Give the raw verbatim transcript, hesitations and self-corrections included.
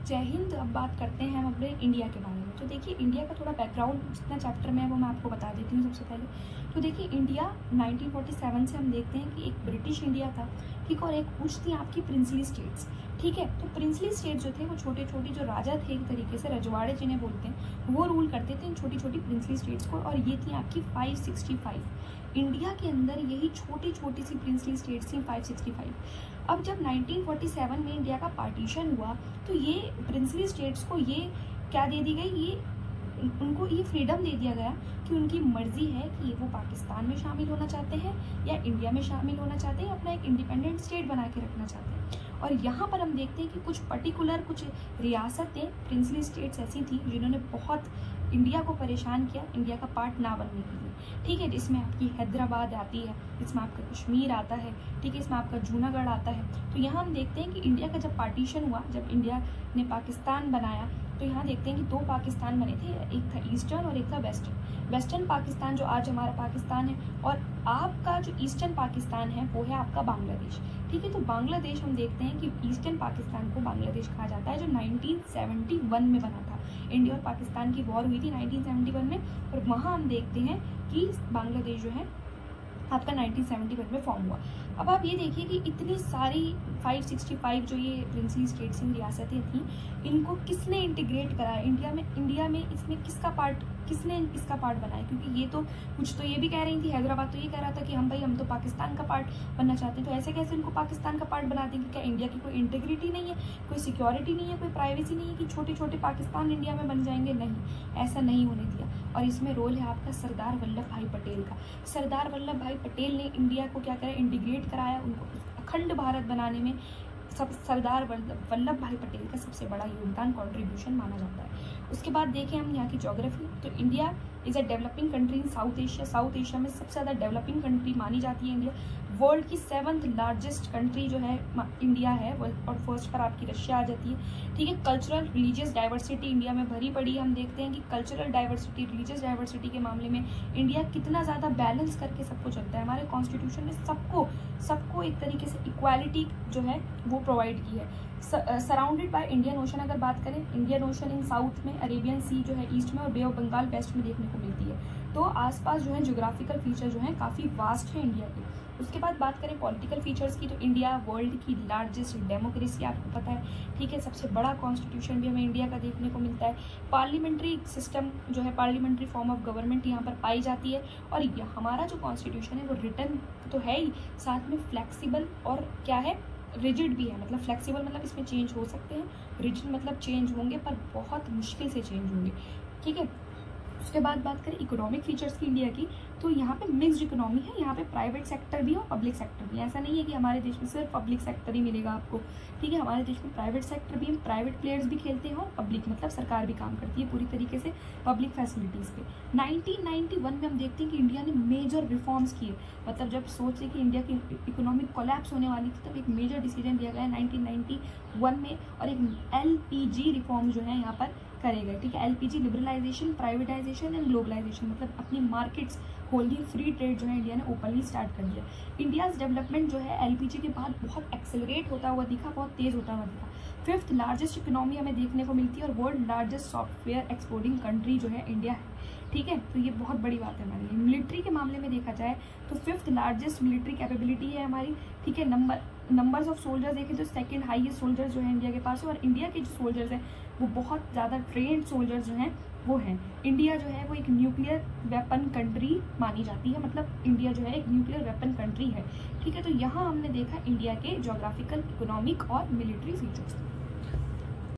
जय हिंद। अब बात करते हैं हम अपने इंडिया के बारे में। तो देखिए इंडिया का थोड़ा बैकग्राउंड जितना चैप्टर में है वो मैं आपको बता देती हूँ सबसे पहले। तो देखिए इंडिया नाइनटीन फोर्टी सेवन से हम देखते हैं कि एक ब्रिटिश इंडिया था, ठीक, और एक कुछ थी आपकी प्रिंसली स्टेट्स, ठीक है। तो प्रिंसली स्टेट जो थे वो छोटे छोटे जो राजा थे, एक तरीके से रजवाड़े जिन्हें बोलते हैं, वो रूल करते थे इन छोटी छोटी प्रिंसली स्टेट्स को, और ये थी आपकी फाइव सिक्सटी फाइव। इंडिया के अंदर यही छोटी छोटी सी प्रिंसली स्टेट्स थी फाइव सिक्सटी फाइव। अब जब नाइनटीन फोर्टी सेवन में इंडिया का पार्टीशन हुआ तो ये प्रिंसली स्टेट्स को ये क्या दे दी गई, ये उनको ये फ्रीडम दे दिया गया कि उनकी मर्जी है कि वो पाकिस्तान में शामिल होना चाहते हैं या इंडिया में शामिल होना चाहते हैं, अपना एक इंडिपेंडेंट स्टेट बना के रखना चाहते हैं। और यहाँ पर हम देखते हैं कि कुछ पर्टिकुलर कुछ रियासतें प्रिंसली स्टेट्स ऐसी थी जिन्होंने बहुत इंडिया को परेशान किया इंडिया का पार्ट ना बनने के लिए, ठीक है। जिसमें आपकी हैदराबाद आती है, इसमें आपका कश्मीर आता है, ठीक है, इसमें आपका जूनागढ़ आता है। तो यहाँ हम देखते हैं कि इंडिया का जब पार्टीशन हुआ, जब इंडिया ने पाकिस्तान बनाया, तो यहाँ देखते हैं कि दो पाकिस्तान बने थे, एक था ईस्टर्न और एक था वेस्टर्न। वेस्टर्न पाकिस्तान जो आज हमारा पाकिस्तान है, और आपका जो ईस्टर्न पाकिस्तान है वो है आपका बांग्लादेश, ठीक है। तो बांग्लादेश हम देखते हैं कि ईस्टर्न पाकिस्तान को बांग्लादेश कहा जाता है, जो नाइनटीन सेवेंटी वन में बना था। इंडिया और पाकिस्तान की वॉर हुई थी नाइनटीन सेवेंटी वन में, और वहाँ हम देखते हैं कि बांग्लादेश जो है आपका नाइनटीन सेवेंटी वन में फॉर्म हुआ। अब आप ये देखिए कि इतनी सारी फाइव सिक्सटी फाइव जो ये प्रिंसली स्टेट्स इन रियासतें थी, इनको किसने इंटीग्रेट कराया इंडिया में, इंडिया में इसमें किसका पार्ट, किसने इसका पार्ट बनाया? क्योंकि ये तो कुछ तो ये भी कह रही थी, हैदराबाद तो ये कह रहा था कि हम भाई हम तो पाकिस्तान का पार्ट बनना चाहते हैं, तो ऐसे कैसे इनको पाकिस्तान का पार्ट बना देंगे? क्या इंडिया की कोई इंटीग्रिटी नहीं है, कोई सिक्योरिटी नहीं है, कोई प्राइवेसी नहीं है कि छोटे छोटे पाकिस्तान इंडिया में बन जाएंगे? नहीं, ऐसा नहीं होने दिया। और इसमें रोल है आपका सरदार वल्लभ भाई पटेल का। सरदार वल्लभ भाई पटेल ने इंडिया को क्या करा, इंटीग्रेट कराया, उनको अखंड भारत बनाने में सब सरदार वल्लभ भाई पटेल का सबसे बड़ा योगदान, कंट्रीब्यूशन माना जाता है। उसके बाद देखें हम यहाँ की ज्योग्राफी, तो India is a developing country in South Asia. South Asia में सबसे ज़्यादा डेवलपिंग कंट्री मानी जाती है इंडिया। वर्ल्ड की सेवंथ लार्जेस्ट कंट्री जो है इंडिया है, और फर्स्ट पर आपकी रशिया आ जाती है, ठीक है। कल्चरल रिलीजियस डाइवर्सिटी इंडिया में भरी पड़ी है। हम देखते हैं कि कल्चरल डाइवर्सिटी, रिलीजियस डाइवर्सिटी के मामले में इंडिया कितना ज़्यादा बैलेंस करके सबको चलता है। हमारे कॉन्स्टिट्यूशन ने सबको सबको एक तरीके से इक्वालिटी जो है वो प्रोवाइड की है। सराउंडेड बाय इंडियन ओशन, अगर बात करें इंडियन ओशन इन साउथ में, अरेबियन सी जो है ईस्ट में, और बे ऑफ बंगाल वेस्ट में देखने को मिलती है। तो आसपास जो है ज्योग्राफिकल फीचर जो है काफ़ी वास्ट है इंडिया के। उसके बाद बात करें पॉलिटिकल फीचर्स की, तो इंडिया वर्ल्ड की लार्जेस्ट डेमोक्रेसी आपको पता है, ठीक है। सबसे बड़ा कॉन्स्टिट्यूशन भी हमें इंडिया का देखने को मिलता है। पार्लियामेंट्री सिस्टम जो है, पार्लियामेंट्री फॉर्म ऑफ गवर्नमेंट यहाँ पर पाई जाती है। और यह हमारा जो कॉन्स्टिट्यूशन है वो रिटर्न तो है ही, साथ में फ्लेक्सिबल और क्या है, रिजिड भी है। मतलब फ्लेक्सिबल मतलब इसमें चेंज हो सकते हैं, रिजिड मतलब चेंज होंगे पर बहुत मुश्किल से चेंज होंगे, ठीक है। उसके बाद बात करें इकोनॉमिक फीचर्स की इंडिया की, तो यहाँ पे मिक्स्ड इकोनॉमी है। यहाँ पे प्राइवेट सेक्टर भी और पब्लिक सेक्टर भी। ऐसा नहीं है कि हमारे देश में सिर्फ पब्लिक सेक्टर ही मिलेगा आपको, ठीक है। हमारे देश में प्राइवेट सेक्टर भी, प्राइवेट प्लेयर्स भी खेलते हैं, और पब्लिक मतलब सरकार भी काम करती है पूरी तरीके से पब्लिक फैसिलिटीज़ पे। नाइनटीन नाइंटी वन में हम देखते हैं कि इंडिया ने मेजर रिफॉर्म्स किए। मतलब जब सोच रहे कि इंडिया की इकोनॉमिक कोलैप्स होने वाली थी, तब एक मेजर डिसीजन लिया गया नाइनटीन नाइंटी वन में, और एक एल पी जी रिफॉर्म जो है यहाँ पर करे गए, ठीक है। LPG liberalisation, privatisation and globalisation, मतलब अपनी मार्केट्स खोलनी, फ्री ट्रेड जो है इंडिया ने ओपनली स्टार्ट कर दिया। इंडियाज डेवलपमेंट जो है एलपीजी के बाद बहुत एक्सेलरेट होता हुआ दिखा, बहुत तेज होता हुआ दिखा। फिफ्थ लार्जेस्ट इकोनॉमी हमें देखने को मिलती है, और world largest software exporting country जो है इंडिया है, ठीक है। तो ये बहुत बड़ी बात है हमारे लिए। मिलिट्री के मामले में देखा जाए तो फिफ्थ लार्जेस्ट मिलिट्री कैपेबिलिटी है हमारी, ठीक है। नंबर नंबर्स ऑफ सोल्जर्स देखें तो सेकंड हाईएस्ट सोल्जर्स जो है इंडिया के पास है, और इंडिया के जो सोल्जर्स हैं वो बहुत ज़्यादा ट्रेंड सोल्जर्स जो हैं वो हैं। इंडिया जो है वो एक न्यूक्लियर वेपन कंट्री मानी जाती है, मतलब इंडिया जो है एक न्यूक्लियर वेपन कंट्री है, ठीक है। तो यहाँ हमने देखा इंडिया के ज्योग्राफिकल, इकोनॉमिक और मिलिट्री फीचर्स।